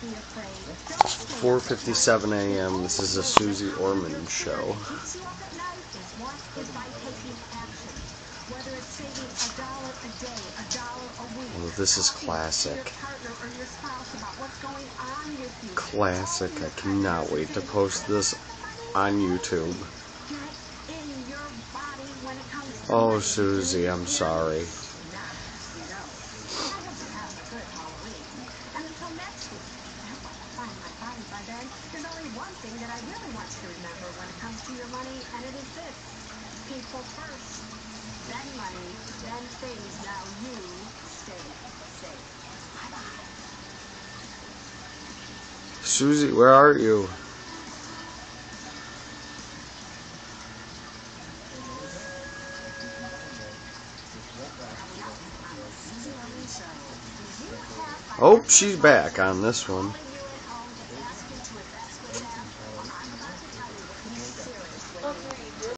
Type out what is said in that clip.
4:57 a.m. This is a Suze Orman show. Oh, this is classic. Classic. I cannot wait to post this on YouTube. Oh, Susie, I'm sorry. There's only one thing that I really want you to remember when it comes to your money, and it is this: people first, then money, then things. Now you stay safe. Bye-bye. Susie, where are you? Oh, she's back on this one.